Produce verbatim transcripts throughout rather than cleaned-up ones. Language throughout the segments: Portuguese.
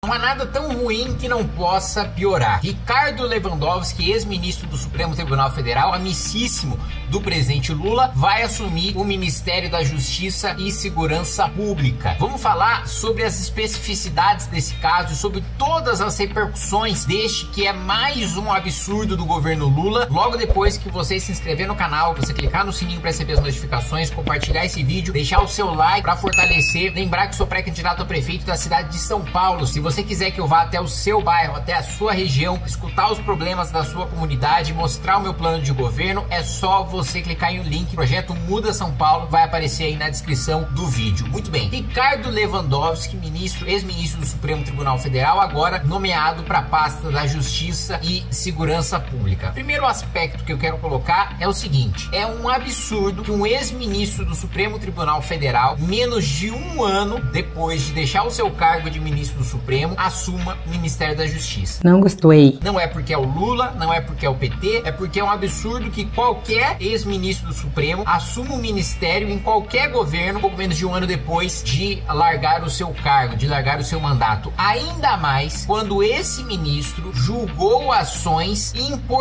não há nada tão ruim que não possa piorar. Ricardo Lewandowski, ex-ministro do Supremo Tribunal Federal, amicíssimo do presidente Lula, vai assumir o Ministério da Justiça e Segurança Pública. Vamos falar sobre as especificidades desse caso e sobre todas as repercussões deste que é mais um absurdo do governo Lula. Logo depois que você se inscrever no canal, você clicar no sininho para receber as notificações, compartilhar esse vídeo, deixar o seu like para fortalecer, lembrar que sou pré-candidato a prefeito da cidade de São Paulo. Se você quiser que eu vá até o seu bairro, até a sua região, escutar os problemas da sua comunidade, mostrar o meu plano de governo, é só você clicar em um link. O projeto Muda São Paulo vai aparecer aí na descrição do vídeo. Muito bem, Ricardo Lewandowski, ministro, ex-ministro do Supremo Tribunal Federal, agora nomeado para a pasta da Justiça e Segurança Pública. Primeiro aspecto que eu quero colocar é o seguinte: é um absurdo que um ex-ministro do Supremo Tribunal Federal, menos de um ano depois de deixar o seu cargo de ministro do Supremo, assuma o Ministério da Justiça. Não gostei. Não é porque é o Lula, não é porque é o P T, é porque é um absurdo que qualquer ex-ministro do Supremo assuma o ministério em qualquer governo, pouco menos de um ano depois de largar o seu cargo, de largar o seu mandato. Ainda mais quando esse ministro julgou ações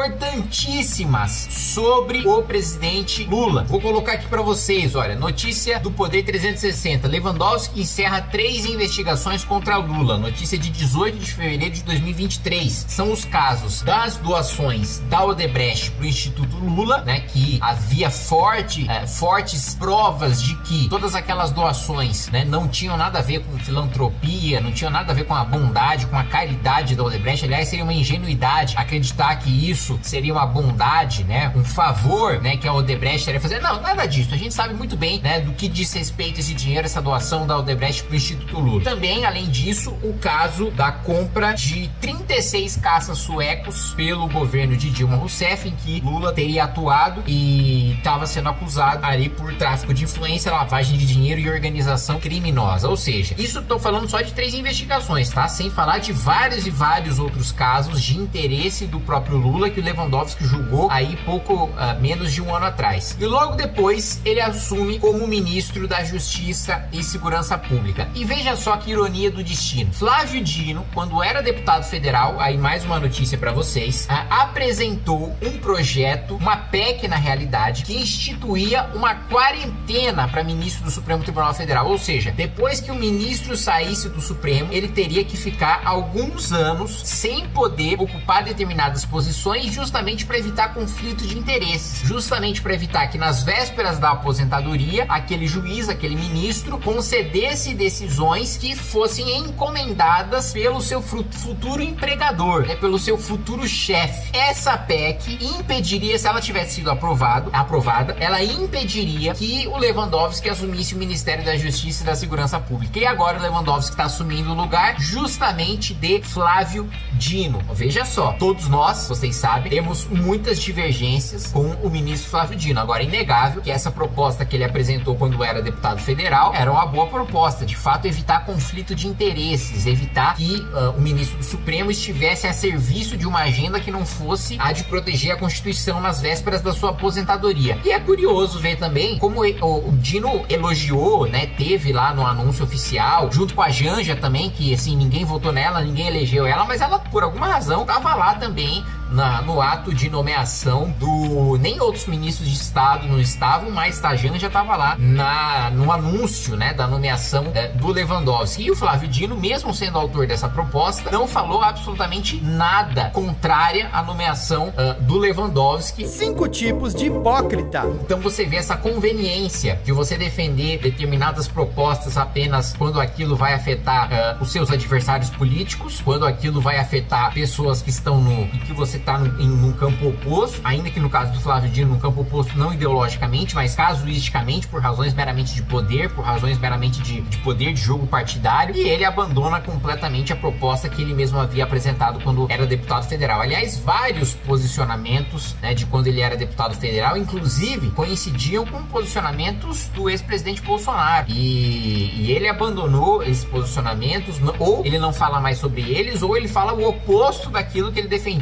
importantíssimas sobre o presidente Lula. Vou colocar aqui para vocês, olha, notícia do Poder trezentos e sessenta. Lewandowski encerra três investigações contra Lula. Notícia de dezoito de fevereiro de dois mil e vinte e três. São os casos das doações da Odebrecht para o Instituto Lula, né, que havia forte, é, fortes provas de que todas aquelas doações, né, não tinham nada a ver com filantropia, não tinham nada a ver com a bondade, com a caridade da Odebrecht. Aliás, seria uma ingenuidade acreditar que isso seria uma bondade, né, um favor, né, que a Odebrecht estaria fazendo. Não, nada disso. A gente sabe muito bem, né, do que diz respeito esse dinheiro, essa doação da Odebrecht para o Instituto Lula. Também, além disso, o caso da compra de trinta e seis caças suecos pelo governo de Dilma Rousseff, em que Lula teria atuado e estava sendo acusado ali por tráfico de influência, lavagem de dinheiro e organização criminosa. Ou seja, isso estou falando só de três investigações, tá? Sem falar de vários e vários outros casos de interesse do próprio Lula que o Lewandowski julgou aí pouco uh, menos de um ano atrás. E logo depois ele assume como ministro da Justiça e Segurança Pública. E veja só que ironia do destino. Flávio Dino, quando era deputado federal, aí mais uma notícia para vocês, uh, apresentou um projeto, uma P E C na realidade, que instituía uma quarentena para ministro do Supremo Tribunal Federal. Ou seja, depois que o ministro saísse do Supremo, ele teria que ficar alguns anos sem poder ocupar determinadas posições, justamente para evitar conflito de interesses, justamente para evitar que nas vésperas da aposentadoria aquele juiz, aquele ministro concedesse decisões que fossem encomendadas pelo seu futuro empregador, né, pelo seu futuro chefe. Essa P E C impediria, se ela tivesse sido aprovado, aprovada, ela impediria que o Lewandowski assumisse o Ministério da Justiça e da Segurança Pública. E agora o Lewandowski está assumindo o lugar justamente de Flávio Dino. Veja só, todos nós, vocês sabem, temos muitas divergências com o ministro Flávio Dino. Agora, é inegável que essa proposta que ele apresentou quando era deputado federal era uma boa proposta, de fato evitar conflito de interesses, evitar que uh, o ministro do Supremo estivesse a serviço de uma agenda que não fosse a de proteger a Constituição nas vésperas da sua aposentadoria. E é curioso ver também como o, o Dino elogiou, né, teve lá no anúncio oficial, junto com a Janja também, que assim, ninguém votou nela, ninguém elegeu ela, mas ela por alguma razão estava lá também Na, no ato de nomeação do... Nem outros ministros de Estado não estavam, mas a Janja já estava lá na, no anúncio, né, da nomeação é, do Lewandowski. E o Flávio Dino, mesmo sendo autor dessa proposta, não falou absolutamente nada contrária à nomeação uh, do Lewandowski. Cinco tipos de hipócrita. Então você vê essa conveniência de você defender determinadas propostas apenas quando aquilo vai afetar uh, os seus adversários políticos, quando aquilo vai afetar pessoas que estão no... que você está em um campo oposto, ainda que no caso do Flávio Dino, no campo oposto não ideologicamente, mas casuisticamente, por razões meramente de poder, por razões meramente de, de poder de jogo partidário, e ele abandona completamente a proposta que ele mesmo havia apresentado quando era deputado federal. Aliás, vários posicionamentos, né, de quando ele era deputado federal, inclusive, coincidiam com posicionamentos do ex-presidente Bolsonaro, e, e ele abandonou esses posicionamentos, ou ele não fala mais sobre eles, ou ele fala o oposto daquilo que ele defendia na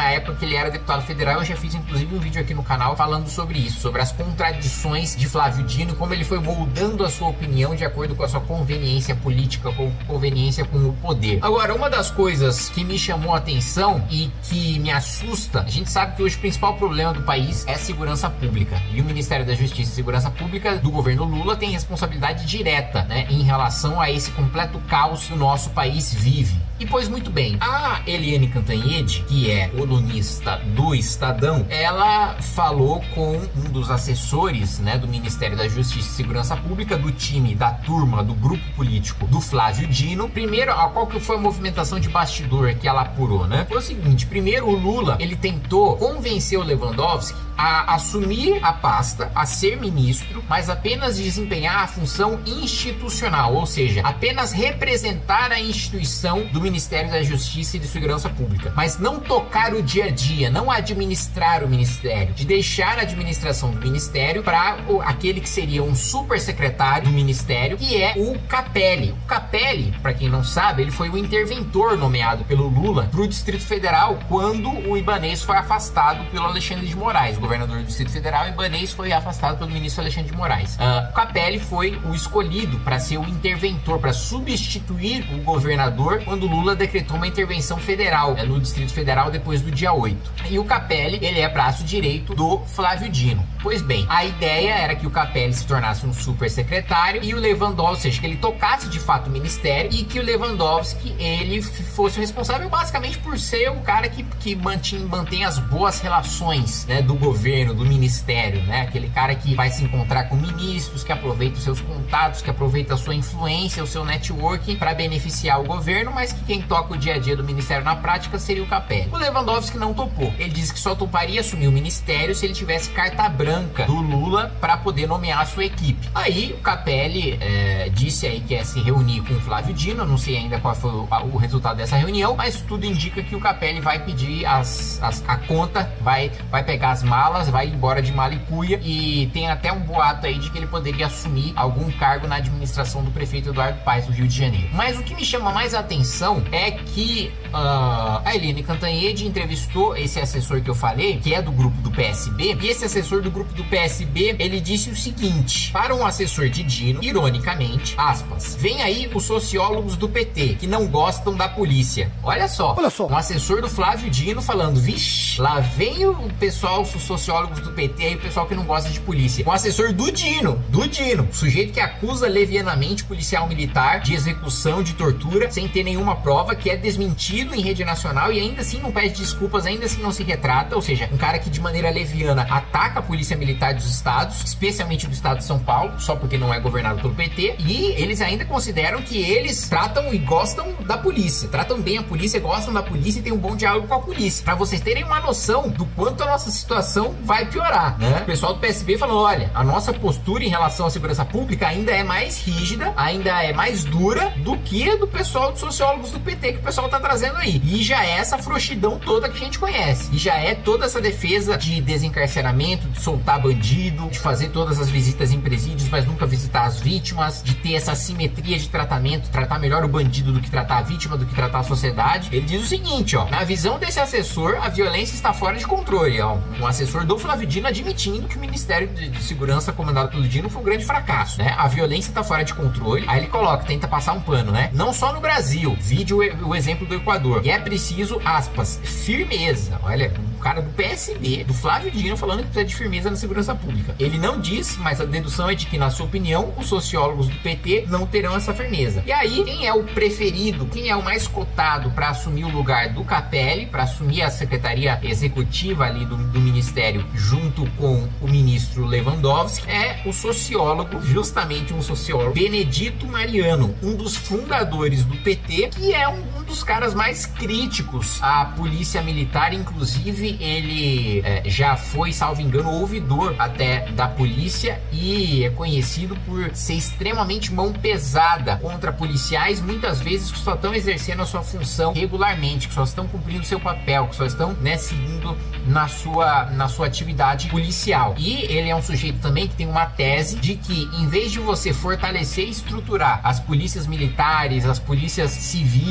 na época que ele era deputado federal. Eu já fiz inclusive um vídeo aqui no canal falando sobre isso, sobre as contradições de Flávio Dino, como ele foi moldando a sua opinião de acordo com a sua conveniência política, com conveniência com o poder. Agora, uma das coisas que me chamou a atenção e que me assusta, a gente sabe que hoje o principal problema do país é a segurança pública, e o Ministério da Justiça e Segurança Pública do governo Lula tem responsabilidade direta, né, em relação a esse completo caos que o nosso país vive. E pois muito bem, a Eliane Cantanhede, que é colunista do Estadão, ela falou com um dos assessores, né, do Ministério da Justiça e Segurança Pública, do time, da turma, do grupo político do Flávio Dino. Primeiro, qual que foi a movimentação de bastidor que ela apurou, né? Foi o seguinte: primeiro, o Lula, ele tentou convencer o Lewandowski a assumir a pasta, a ser ministro, mas apenas desempenhar a função institucional, ou seja, apenas representar a instituição do Ministério da Justiça e de Segurança Pública, mas não tocar o dia a dia, não administrar o ministério, de deixar a administração do ministério para aquele que seria um super secretário do ministério, que é o Capelli. O Capelli, para quem não sabe, ele foi o interventor nomeado pelo Lula para o Distrito Federal quando o Ibanez foi afastado pelo Alexandre de Moraes, o governador do Distrito Federal. O Ibanez foi afastado pelo ministro Alexandre de Moraes. Uh, o Capelli foi o escolhido para ser o interventor, para substituir o governador quando Lula decretou uma intervenção federal, né, no Distrito Federal depois do dia oito. E o Capelli, ele é braço direito do Flávio Dino. Pois bem, a ideia era que o Capelli se tornasse um super secretário e o Lewandowski, ou seja, que ele tocasse de fato o ministério, e que o Lewandowski, ele fosse o responsável basicamente por ser o cara que, que mantém, mantém as boas relações, né, do governo, do ministério, né, aquele cara que vai se encontrar com ministros, que aproveita os seus contatos, que aproveita a sua influência, o seu networking para beneficiar o governo, mas que quem toca o dia a dia do ministério na prática seria o Capelli. O Lewandowski não topou. Ele disse que só toparia assumir o ministério se ele tivesse carta branca do Lula para poder nomear a sua equipe. Aí o Capelli é, disse aí que ia se reunir com o Flávio Dino. Não sei ainda qual foi o, o resultado dessa reunião, mas tudo indica que o Capelli vai pedir as, as, a conta, vai, vai pegar as malas, vai embora de mala e cuia, e tem até um boato aí de que ele poderia assumir algum cargo na administração do prefeito Eduardo Paes do Rio de Janeiro. Mas o que me chama mais a atenção é que uh, a Eliane Cantanhede entrevistou esse assessor que eu falei, que é do grupo do P S B, e esse assessor do grupo do P S B, ele disse o seguinte para um assessor de Dino, ironicamente, aspas, vem aí os sociólogos do P T, que não gostam da polícia. Olha só, Olha só. um assessor do Flávio Dino falando, vixe, lá vem o pessoal, os sociólogos do P T, aí o pessoal que não gosta de polícia. Um assessor do Dino, do Dino, sujeito que acusa levianamente policial militar de execução, de tortura, sem ter nenhuma prova, que é desmentido em rede nacional e ainda assim não pede desculpas, ainda assim não se retrata, ou seja, um cara que de maneira leviana ataca a polícia militar dos estados, especialmente do estado de São Paulo, só porque não é governado pelo P T, e eles ainda consideram que eles tratam e gostam da polícia, tratam bem a polícia, gostam da polícia e tem um bom diálogo com a polícia, pra vocês terem uma noção do quanto a nossa situação vai piorar, né? O pessoal do P S B falou, olha, a nossa postura em relação à segurança pública ainda é mais rígida, ainda é mais dura do que a do pessoal dos sociólogos do P T que o pessoal tá trazendo aí, e já é essa frouxidão toda que a gente conhece, e já é toda essa defesa de desencarceramento, de soltar bandido, de fazer todas as visitas em presídios, mas nunca visitar as vítimas, de ter essa simetria de tratamento, tratar melhor o bandido do que tratar a vítima, do que tratar a sociedade. Ele diz o seguinte, ó, na visão desse assessor, a violência está fora de controle, ó, um assessor do Flávio Dino admitindo que o Ministério de, de Segurança comandado pelo Dino foi um grande fracasso, né? A violência está fora de controle. Aí ele coloca, tenta passar um pano, né? Não só no Brasil, vide o, o exemplo do Equador. E é preciso, aspas, firmeza. Olha, um cara do P S B, do Flávio Dino, falando que precisa de firmeza na segurança pública. Ele não diz, mas a dedução é de que, na sua opinião, os sociólogos do P T não terão essa firmeza. E aí, quem é o preferido, quem é o mais cotado para assumir o lugar do Capelli, para assumir a secretaria executiva ali do, do ministério, junto com o ministro Lewandowski, é o sociólogo, justamente um sociólogo, Benedito Mariano, um dos fundadores do P T, que é um, um dos caras mais críticos à polícia militar. Inclusive, ele é, já foi, salvo engano, ouvidor até da polícia, e é conhecido por ser extremamente mão pesada contra policiais, muitas vezes que só estão exercendo a sua função regularmente, que só estão cumprindo seu papel, que só estão, né, seguindo na sua, na sua atividade policial. E ele é um sujeito também que tem uma tese de que, em vez de você fortalecer e estruturar as polícias militares, as polícias civis, né,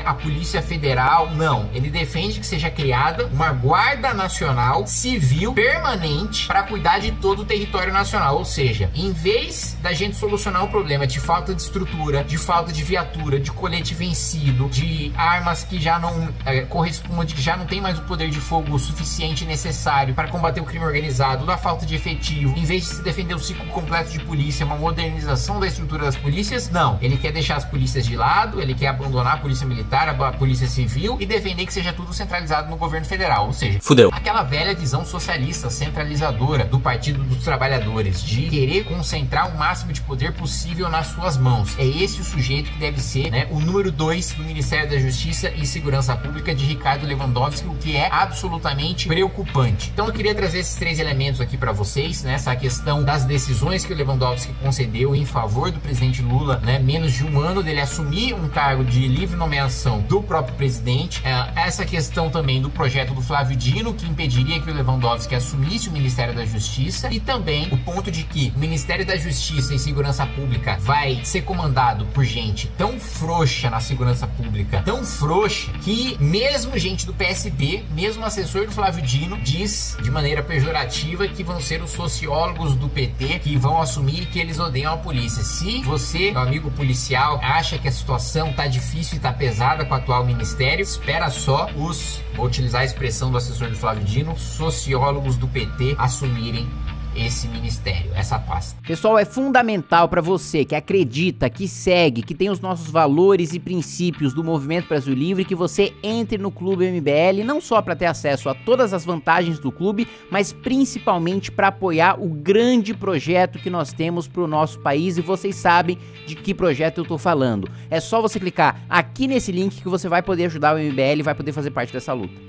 a Polícia Federal, não. Ele defende que seja criada uma Guarda Nacional Civil permanente para cuidar de todo o território nacional. Ou seja, em vez da gente solucionar o problema de falta de estrutura, de falta de viatura, de colete vencido, de armas que já não é, correspondem, que já não tem mais o poder de fogo suficiente e necessário para combater o crime organizado, da falta de efetivo, em vez de se defender o ciclo completo de polícia, uma modernização da estrutura das polícias, não. Ele quer deixar as polícias de lado, ele quer abandonar a polícia militar, a polícia civil e defender que seja tudo centralizado no governo federal. Ou seja, fudeu. Aquela velha visão socialista, centralizadora do Partido dos Trabalhadores, de querer concentrar o máximo de poder possível nas suas mãos. É esse o sujeito que deve ser, né, o número dois do Ministério da Justiça e Segurança Pública de Ricardo Lewandowski, o que é absolutamente preocupante. Então eu queria trazer esses três elementos aqui para vocês, né, essa questão das decisões que o Lewandowski concedeu em favor do presidente Lula, né, menos de um ano dele assumir um cargo de livre nomeação do próprio presidente, é, essa questão também do projeto do Flávio Dino, que impediria que o Lewandowski assumisse o Ministério da Justiça, e também o ponto de que o Ministério da Justiça e Segurança Pública vai ser comandado por gente tão frouxa na segurança pública, tão frouxa, que mesmo gente do P S B, mesmo assessor do Flávio Dino, diz de maneira pejorativa que vão ser os sociólogos do P T que vão assumir e que eles odeiam a polícia. Se você, meu amigo policial, acha que a situação tá difícil e tá pesada com o atual ministério, espera só os, vou utilizar a expressão do assessor do Flávio Dino, sociólogos do P T assumirem esse ministério, essa pasta. Pessoal, é fundamental para você que acredita, que segue, que tem os nossos valores e princípios do Movimento Brasil Livre, que você entre no Clube M B L, não só para ter acesso a todas as vantagens do clube, mas principalmente para apoiar o grande projeto que nós temos para o nosso país, e vocês sabem de que projeto eu tô falando. É só você clicar aqui nesse link que você vai poder ajudar o M B L e vai poder fazer parte dessa luta.